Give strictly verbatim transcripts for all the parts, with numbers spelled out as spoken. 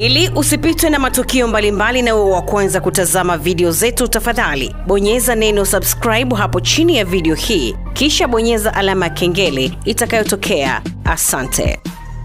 Ili usipitwe na matukio mbalimbali na uwe wa kwanza kutazama video zetu, tafadhali bonyeza neno subscribe hapo chini ya video hii, kisha bonyeza alama ya kengele itakayotokea. Asante.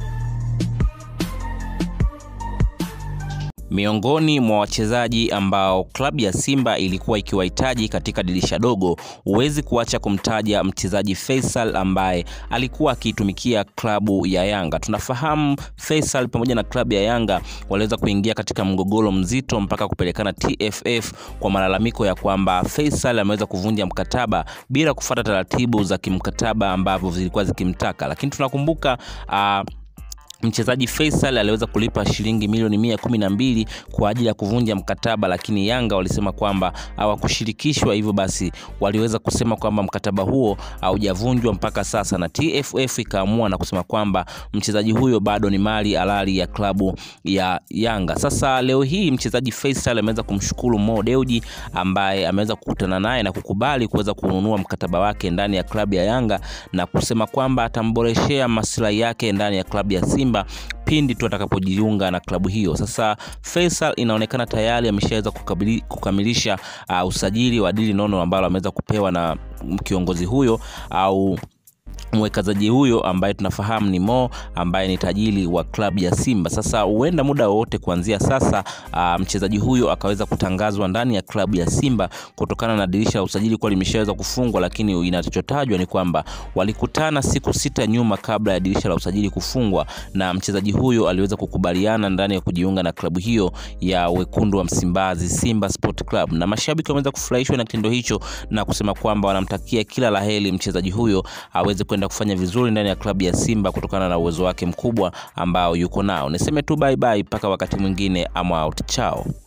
Miongoni mwa wachezaji ambao klabu ya Simba ilikuwa ikiwahitaji katika dirisha dogo, huwezi kuacha kumtaja mchezaji Faisal ambaye alikuwa akitumikia klabu ya Yanga. Tunafahamu Faisal pamoja na klabu ya Yanga waliweza kuingia katika mgogoro mzito mpaka kupelekana T F F kwa malalamiko ya kwamba Faisal ameweza kuvunja mkataba bila kufuata taratibu za kimkataba ambavyo zilikuwa zikimtaka. Lakini tunakumbuka uh, mchezaji Faisal aliweza kulipa shilingi milioni mia kumi na mbili kwa ajili ya kuvunja mkataba, lakini Yanga walisema kwamba hawakushirikishwa, hivyo basi waliweza kusema kwamba mkataba huo haujavunjwa mpaka sasa, na T F F ikaamua na kusema kwamba mchezaji huyo bado ni mali halali ya klabu ya Yanga. Sasa leo hii mchezaji Faisal ameweza kumshukuru Mo Dewji ambaye ameweza kukutana naye na kukubali kuweza kununua mkataba wake ndani ya klabu ya Yanga na kusema kwamba atamboreshea maslahi yake ndani ya klabu ya Simba pindi tu atakapojiunga na klabu hiyo. Sasa Faisal inaonekana tayari ameshaweza kukamilisha uh, usajili wa dili nono ambalo ameweza kupewa na kiongozi huyo au mwekezaji huyo ambaye tunafahamu ni Mo, ambaye ni tajiri wa klabu ya Simba. Sasa huenda muda wote kuanzia sasa uh, mchezaji huyo akaweza kutangazwa ndani ya klabu ya Simba kutokana na dirisha la usajili kwa limeshaweza kufungwa, lakini inachotajwa ni kwamba walikutana siku sita nyuma kabla ya dirisha la usajili kufungwa, na mchezaji huyo aliweza kukubaliana ndani ya kujiunga na klabu hiyo ya wekundu wa Msimbazi, Simba Sport Club, na mashabiki wameweza kufurahishwa na kitendo hicho na kusema kwamba wanamtakia kila laheri mchezaji huyo aweze kwenda kufanya vizuri ndani ya klabu ya Simba kutokana na uwezo wake mkubwa ambao yuko nao. Niseme tu bye bye mpaka wakati mwingine. I'm out. Ciao.